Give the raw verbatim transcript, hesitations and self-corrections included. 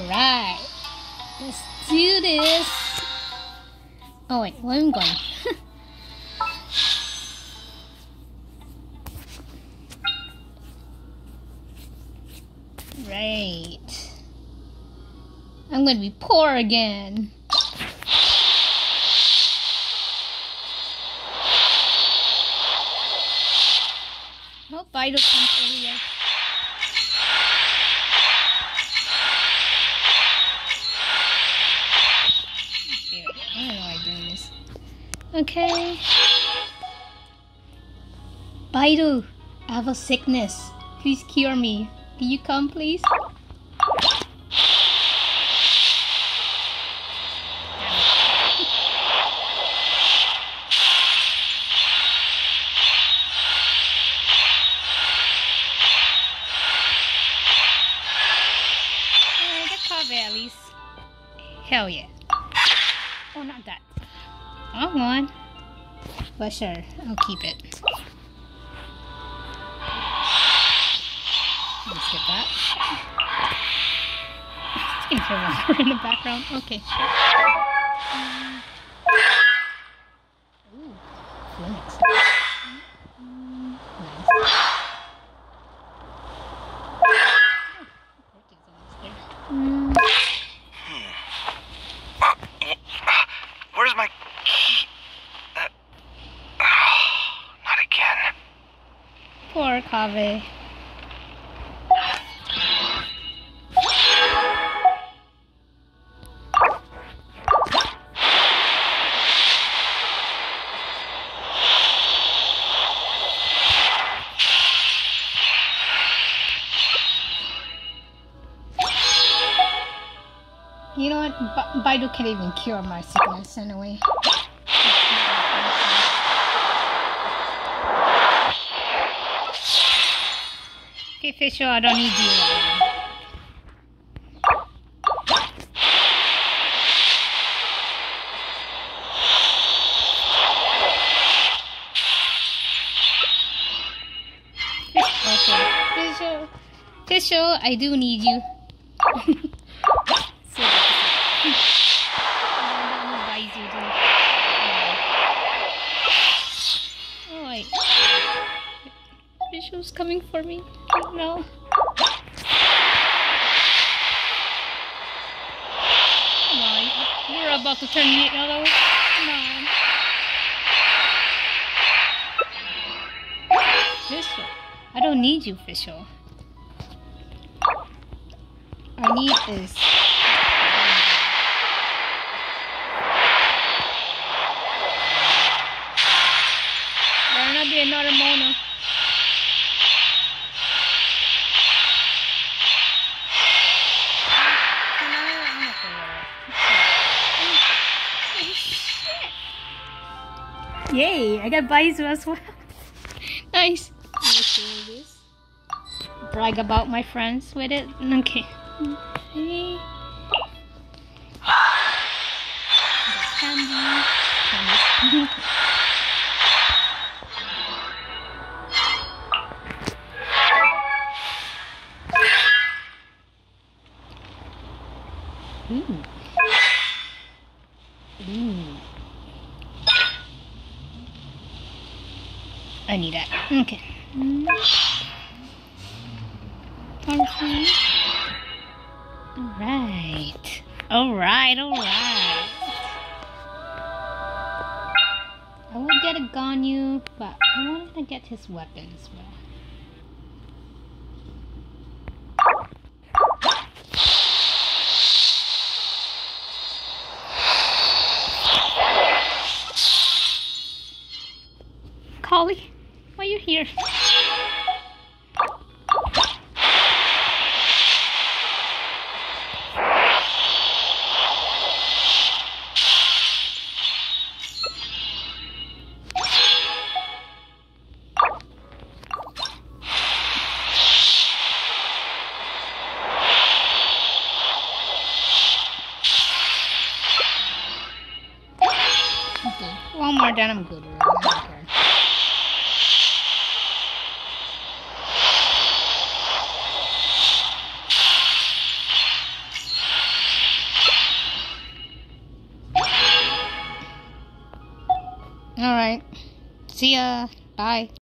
Alright. Let's do this. Oh wait, where am I going? Right. I'm gonna be poor again. Oh, Fido comes earlier. Okay, I don't know why I'm doing this. Okay. Fido, I have a sickness. Please cure me. Can you come, please? At least. Hell yeah. Oh, not that. Oh, one. But sure, I'll keep it. Let's get that. I can hear water in the background. Okay. Um, ooh, Phoenix. Mm, nice. Mm. Where's my key? Uh, oh, not again. Poor Kaveh. You know what? B Baidu can't even cure my sickness anyway. Okay, Fisher, I don't need you. Okay, Fisher, Fisher, I do need you. Oh wait, Fisher's coming for me. No. Come on, you're about to turn yellow. Come on. Fisher, I don't need you, Fisher. I need this. Better not be another Mona. Yay! I got Baidu as well. Nice. This. Brag about my friends with it. Okay. Okay. Candy. Candy. Ooh. Ooh. I need that. Okay. Mm. Okay. Alright. Alright, alright. I would get a Ganyu, but I wanted to get his weapon as well. Collie, why are you here? Okay, one more then I'm good. I don't care. Alright. See ya. Bye.